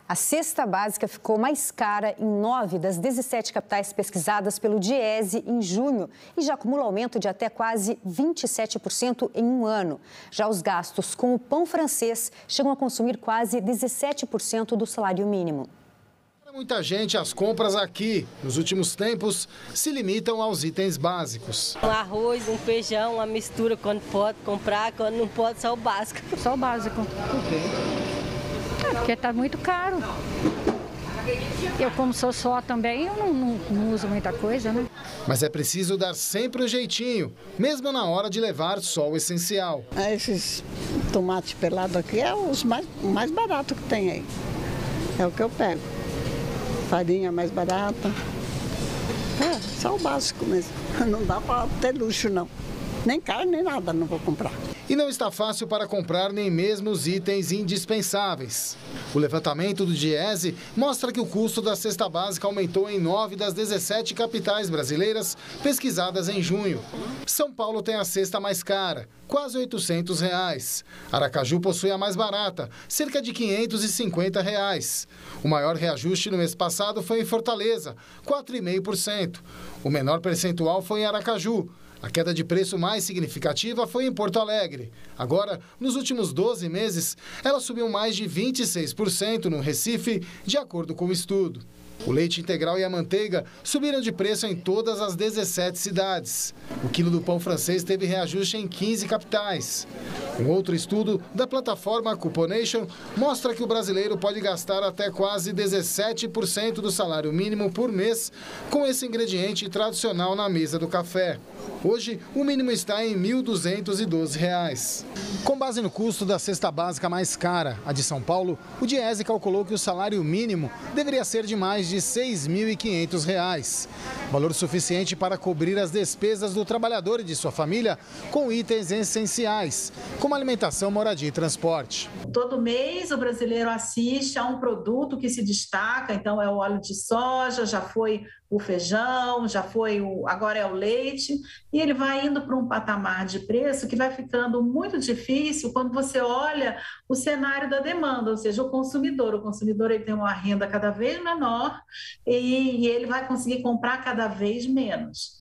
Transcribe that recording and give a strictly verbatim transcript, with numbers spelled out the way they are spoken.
A cesta básica ficou mais cara em nove das dezessete capitais pesquisadas pelo Diese em junho e já acumula aumento de até quase vinte e sete por cento em um ano. Já os gastos com o pão francês chegam a consumir quase dezessete por cento do salário mínimo. Para muita gente, as compras aqui, nos últimos tempos, se limitam aos itens básicos. Um arroz, um feijão, uma mistura, quando pode comprar, quando não pode, só o básico. Só o básico. É, porque está muito caro. Eu, como sou só também, eu não, não, não uso muita coisa, né? Mas é preciso dar sempre o jeitinho, mesmo na hora de levar só o essencial. Esses tomates pelados aqui é os mais, mais baratos que tem aí. É o que eu pego. Farinha mais barata. É, só o básico mesmo. Não dá para ter luxo, não. Nem carne, nem nada não vou comprar. E não está fácil para comprar nem mesmo os itens indispensáveis. O levantamento do Diese mostra que o custo da cesta básica aumentou em nove das dezessete capitais brasileiras pesquisadas em junho. São Paulo tem a cesta mais cara, quase oitocentos reais. Aracaju possui a mais barata, cerca de quinhentos e cinquenta reais. O maior reajuste no mês passado foi em Fortaleza, quatro vírgula cinco por cento. O menor percentual foi em Aracaju. A queda de preço mais significativa foi em Porto Alegre. Agora, nos últimos doze meses, ela subiu mais de vinte e seis por cento no Recife, de acordo com o estudo. O leite integral e a manteiga subiram de preço em todas as dezessete cidades. O quilo do pão francês teve reajuste em quinze capitais. Um outro estudo da plataforma Cuponation mostra que o brasileiro pode gastar até quase dezessete por cento do salário mínimo por mês com esse ingrediente tradicional na mesa do café. Hoje, o mínimo está em mil duzentos e doze reais. Com base no custo da cesta básica mais cara, a de São Paulo, o Diese calculou que o salário mínimo deveria ser de mais de seis mil e quinhentos reais. Valor suficiente para cobrir as despesas do trabalhador e de sua família com itens essenciais, como alimentação, moradia e transporte. Todo mês o brasileiro assiste a um produto que se destaca, então é o óleo de soja, já foi o feijão, já foi o, agora é o leite, e ele vai indo para um patamar de preço que vai ficando muito difícil quando você olha o cenário da demanda, ou seja, o consumidor. O consumidor ele tem uma renda cada vez menor e, e ele vai conseguir comprar cada vez menos.